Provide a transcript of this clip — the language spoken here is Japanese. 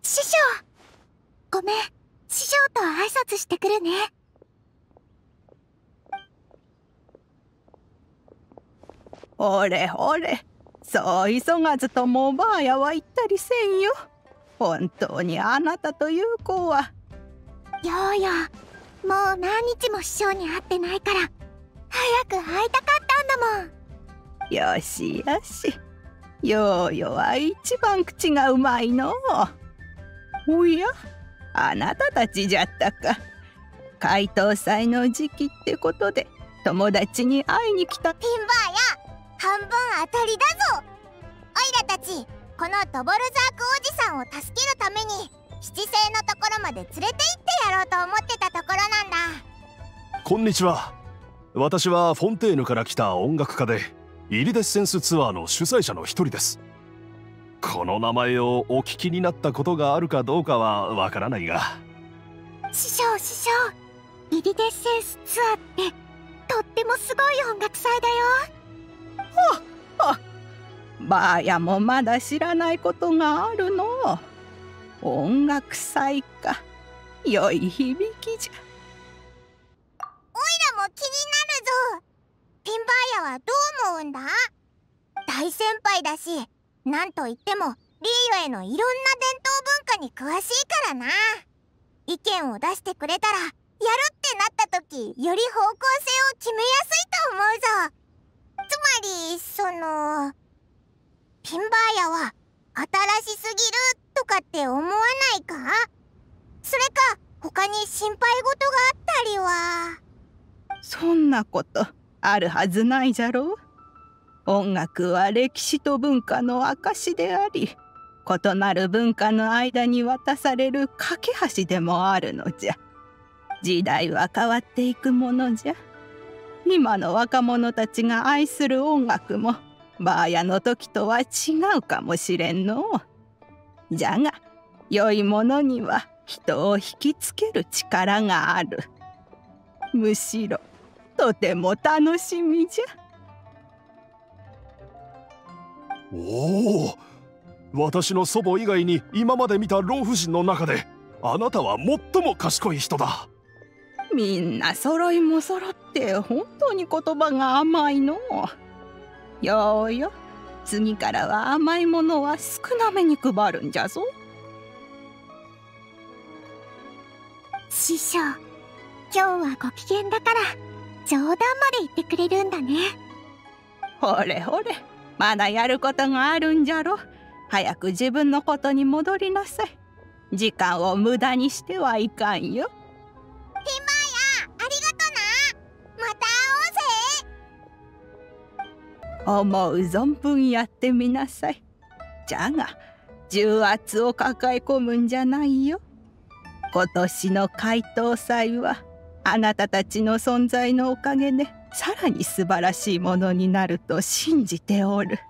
師匠、ごめん、師匠と挨拶してくるね。 ほれほれ、そう急がずともばあやは言ったりせんよ。本当にあなたという子は。 ようよ、もう何日も師匠に会ってないから早く会いたかったんだもん。 よしよし、ようよは一番口がうまいの。おや、あなたたちじゃったか。解凍祭の時期ってことで友達に会いに来た。 ピンバーや半分当たりだぞ。オイラたちこのドボルザークおじさんを助けるために七星のところまで連れて行ってやろうと思ってたところなんだ。 こんにちは。私はフォンテーヌから来た音楽家でイリデッセンスツアーの主催者の一人です。この名前をお聞きになったことがあるかどうかはわからないが。 師匠、イリデッセンスツアーってとってもすごい音楽祭だよ。 ばあやもまだ知らないことがあるの。音楽祭か。良い響きじゃ。 おいらも気になるぞ。ピンバーヤはどう思うんだ？大先輩だし、なんといってもリーヨへのいろんな伝統文化に詳しいからな。意見を出してくれたらやるってなった時より方向性を決めやすいと思うぞ。つまりピンバーヤは新しすぎるとかって思わないか？それか他に心配事があったりは。 そんなことあるはずないじゃろう。音楽は歴史と文化の証であり、異なる文化の間に渡される架け橋でもあるのじゃ。時代は変わっていくものじゃ。今の若者たちが愛する音楽もばあやの時とは違うかもしれんの。じゃが良いものには人を引きつける力がある。むしろとても楽しみじゃ。 おお、私の祖母以外に今まで見た老婦人の中であなたは最も賢い人だ。 みんな揃いも揃って本当に言葉が甘いの。ようよ、次からは甘いものは少なめに配るんじゃぞ。 師匠、今日はご機嫌だから冗談まで言ってくれるんだね。 ほれほれ、まだやることがあるんじゃろ。早く自分のことに戻りなさい。時間を無駄にしてはいかんよ。 ピンバーヤ、ありがとな。また会おうぜ。 思う存分やってみなさい。じゃが重圧を抱え込むんじゃないよ。今年の解凍祭はあなたたちの存在のおかげでさらに素晴らしいものになると信じておる。